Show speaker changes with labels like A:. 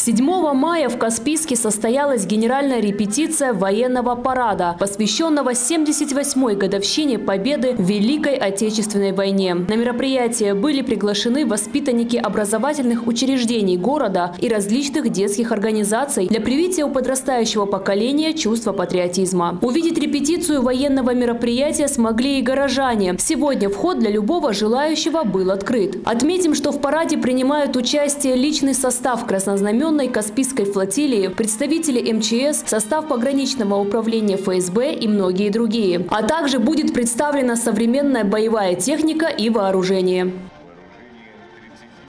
A: 7 мая в Каспийске состоялась генеральная репетиция военного парада, посвященного 78-й годовщине победы в Великой Отечественной войне. На мероприятие были приглашены воспитанники образовательных учреждений города и различных детских организаций для привития у подрастающего поколения чувства патриотизма. Увидеть репетицию военного мероприятия смогли и горожане. Сегодня вход для любого желающего был открыт. Отметим, что в параде принимают участие личный состав краснознаменной Каспийской флотилии, представители МЧС, состав пограничного управления ФСБ и многие другие. А также будет представлена современная боевая техника и вооружение.